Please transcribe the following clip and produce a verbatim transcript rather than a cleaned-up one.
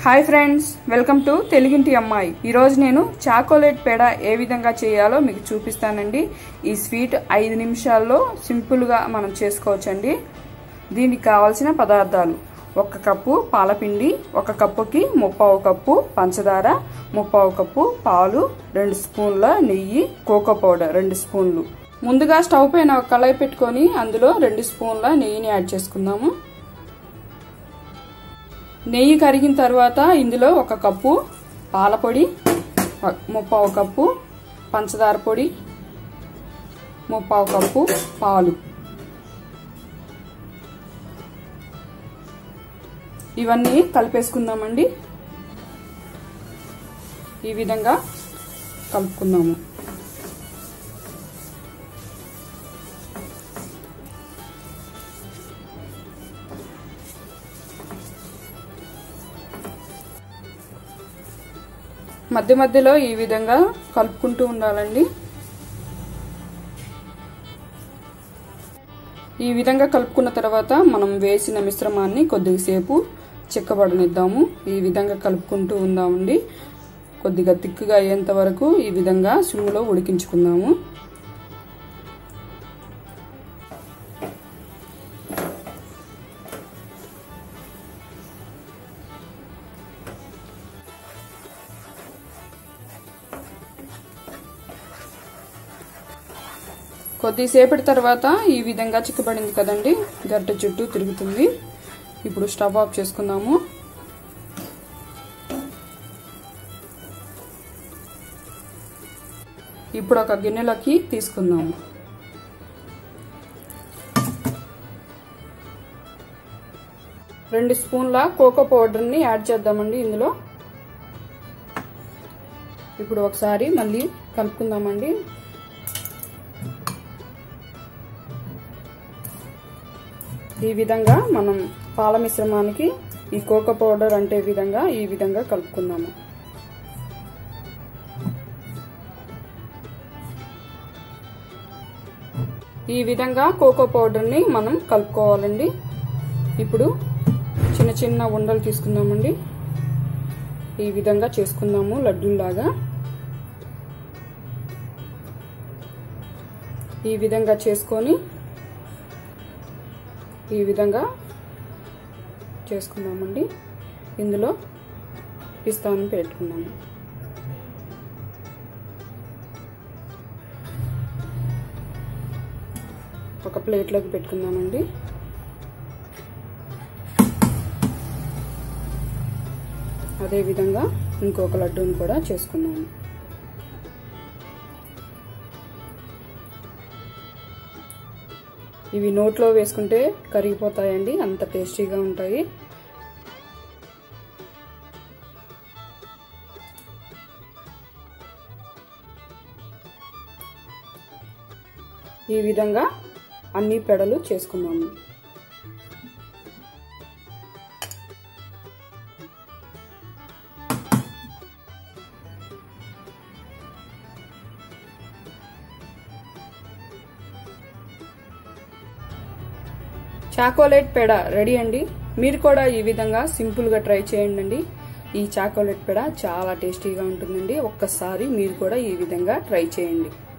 Hi friends, welcome to తెలుగింటి అమ్మాయి. ఈరోజు నేను చాకోలెట్ పేడ ఏ విధంగా చేయాలో మీకు చూపిస్తానండి. ఈ స్వీట్ ఐదు నిమిషాల్లో సింపుల్గా మనం చేసుకోవచ్చండి. దీనికి కావాల్సిన పదార్థాలు: ఒక కప్పు పాలపిండి, ఒక కప్పుకి ముప్పావు కప్పు పంచదార, ముప్పావు కప్పు పాలు, రెండు స్పూన్ల నెయ్యి, కోకో పౌడర్ రెండు స్పూన్లు. ముందుగా స్టవ్ పైన ఒక కళాయి పెట్టుకొని అందులో రెండు స్పూన్ల నెయ్యిని యాడ్ చేసుకుందాము. నెయ్యి కరిగిన తర్వాత ఇందులో ఒక కప్పు పాల పొడి, ముప్పావు కప్పు పంచదార పొడి, ముప్పావు కప్పు పాలు, ఇవన్నీ కలిపేసుకుందామండి. ఈ విధంగా కలుపుకుందాము. మధ్య మధ్యలో ఈ విధంగా కలుపుకుంటూ ఉండాలండి. ఈ విధంగా కలుపుకున్న తర్వాత మనం వేసిన మిశ్రమాన్ని కొద్దిసేపు చిక్కబడనిద్దాము. ఈ విధంగా కలుపుకుంటూ ఉందామండి. కొద్దిగా తిక్కుగా అయ్యేంత వరకు ఈ విధంగా సిమ్లో ఉడికించుకుందాము. కొద్దిసేపటి తర్వాత ఈ విధంగా చిక్కబడింది కదండి, గరిటె చుట్టూ తిరుగుతుంది. ఇప్పుడు స్టవ్ ఆఫ్ చేసుకుందాము. ఇప్పుడు ఒక గిన్నెలోకి తీసుకుందాము. రెండు స్పూన్ల కోకో పౌడర్ని యాడ్ చేద్దామండి ఇందులో. ఇప్పుడు ఒకసారి మళ్ళీ కలుపుకుందామండి. ఈ విధంగా మనం పాల మిశ్రమానికి ఈ కోకో పౌడర్ అంటే విధంగా ఈ విధంగా కలుపుకుందాము. ఈ విధంగా కోకో పౌడర్ని మనం కలుపుకోవాలండి. ఇప్పుడు చిన్న చిన్న ఉండలు తీసుకుందామండి. ఈ విధంగా చేసుకుందాము లడ్డూలాగా. ఈ విధంగా చేసుకొని ఈ విధంగా చేసుకుందామండి. ఇందులో పిస్తాను పెట్టుకున్నాము. ఒక ప్లేట్లోకి పెట్టుకుందామండి. అదే విధంగా ఇంకొక లడ్డూని కూడా చేసుకున్నాము. ఇవి నోట్లో వేసుకుంటే కరిగిపోతాయండి, అంత టేస్టీగా ఉంటాయి. ఈ విధంగా అన్ని పెడలు చేసుకున్నాము. చాకోలెట్ పేడ రెడీ అండి. మీరు కూడా ఈ విధంగా సింపుల్ గా ట్రై చేయండి. ఈ చాకోలెట్ పేడ చాలా టేస్టీగా ఉంటుందండి. ఒక్కసారి మీరు కూడా ఈ విధంగా ట్రై చేయండి.